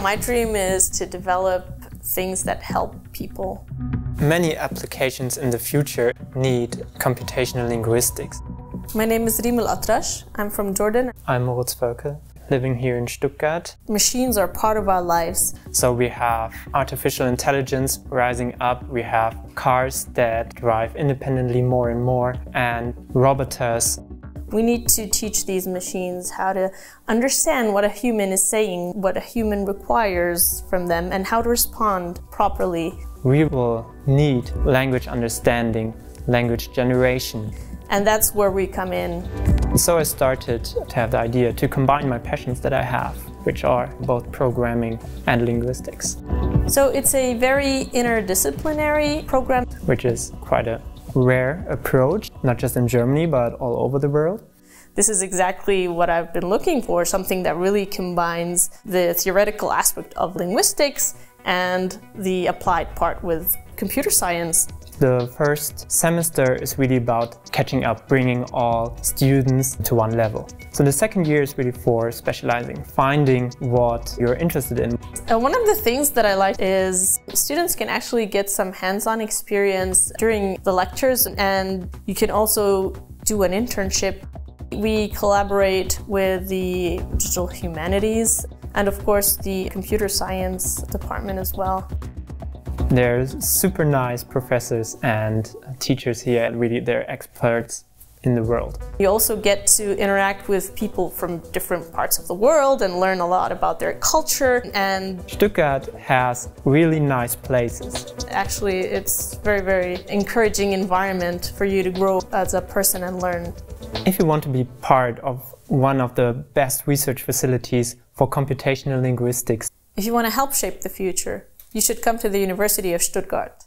My dream is to develop things that help people. Many applications in the future need computational linguistics. My name is Rimel Atrash. I'm from Jordan. I'm Moritz Völkel, living here in Stuttgart. Machines are part of our lives. So we have artificial intelligence rising up, we have cars that drive independently more and more, and robots. We need to teach these machines how to understand what a human is saying, what a human requires from them, and how to respond properly. We will need language understanding, language generation. And that's where we come in. So I started to have the idea to combine my passions that I have, which are both programming and linguistics. So it's a very interdisciplinary program, which is quite a rare approach, not just in Germany, but all over the world. This is exactly what I've been looking for, something that really combines the theoretical aspect of linguistics and the applied part with computer science. The first semester is really about catching up, bringing all students to one level. So the second year is really for specializing, finding what you're interested in. One of the things that I like is students can actually get some hands-on experience during the lectures, and you can also do an internship. We collaborate with the digital humanities and of course the computer science department as well. There's super nice professors and teachers here, and really they're experts in the world. You also get to interact with people from different parts of the world and learn a lot about their culture. And Stuttgart has really nice places. Actually, it's a very, very encouraging environment for you to grow as a person and learn. If you want to be part of one of the best research facilities for computational linguistics, if you want to help shape the future, you should come to the University of Stuttgart.